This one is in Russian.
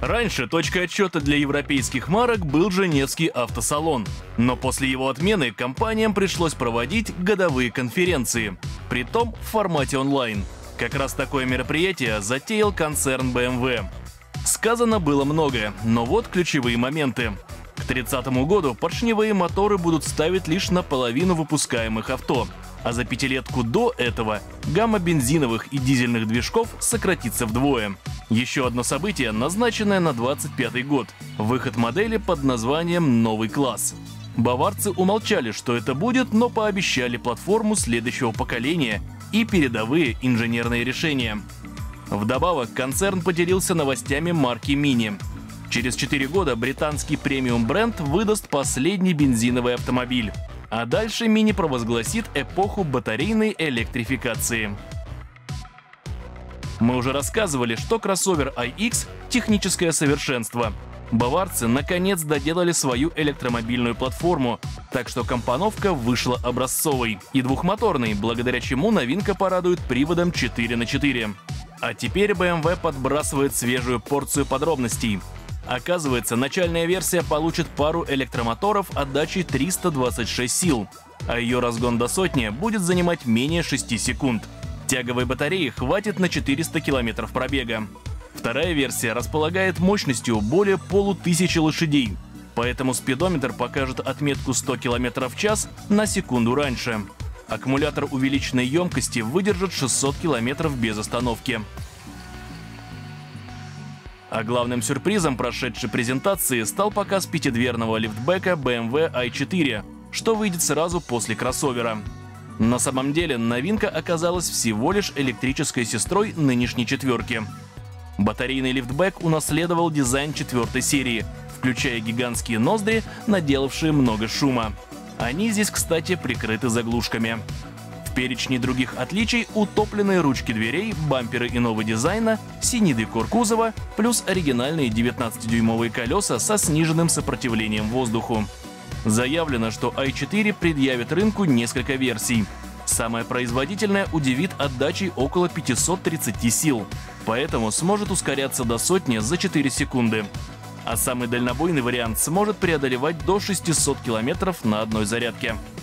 Раньше точкой отсчета для европейских марок был Женевский автосалон, но после его отмены компаниям пришлось проводить годовые конференции, притом в формате онлайн. Как раз такое мероприятие затеял концерн BMW. Сказано было многое, но вот ключевые моменты. К 30 году поршневые моторы будут ставить лишь на половину выпускаемых авто, а за пятилетку до этого гамма бензиновых и дизельных движков сократится вдвое. Еще одно событие, назначенное на 25 год – выход модели под названием «Новый класс». Баварцы умолчали, что это будет, но пообещали платформу следующего поколения и передовые инженерные решения. Вдобавок, концерн поделился новостями марки Mini. Через 4 года британский премиум-бренд выдаст последний бензиновый автомобиль. А дальше Mini провозгласит эпоху батарейной электрификации. Мы уже рассказывали, что кроссовер iX – техническое совершенство. Баварцы наконец доделали свою электромобильную платформу, так что компоновка вышла образцовой и двухмоторной, благодаря чему новинка порадует приводом 4×4. А теперь BMW подбрасывает свежую порцию подробностей. Оказывается, начальная версия получит пару электромоторов отдачей 326 сил, а ее разгон до сотни будет занимать менее 6 секунд. Тяговой батареи хватит на 400 км пробега. Вторая версия располагает мощностью более 1500 лошадей, поэтому спидометр покажет отметку 100 км в час на секунду раньше. Аккумулятор увеличенной емкости выдержит 600 км без остановки. А главным сюрпризом прошедшей презентации стал показ пятидверного лифтбека BMW i4, что выйдет сразу после кроссовера. На самом деле новинка оказалась всего лишь электрической сестрой нынешней четверки. Батарейный лифтбэк унаследовал дизайн четвертой серии, включая гигантские ноздри, наделавшие много шума. Они здесь, кстати, прикрыты заглушками. В перечне других отличий утопленные ручки дверей, бамперы иного дизайна, синий декор кузова, плюс оригинальные 19-дюймовые колеса со сниженным сопротивлением воздуху. Заявлено, что i4 предъявит рынку несколько версий. Самая производительная удивит отдачей около 530 сил, поэтому сможет ускоряться до сотни за 4 секунды. А самый дальнобойный вариант сможет преодолевать до 600 км на одной зарядке.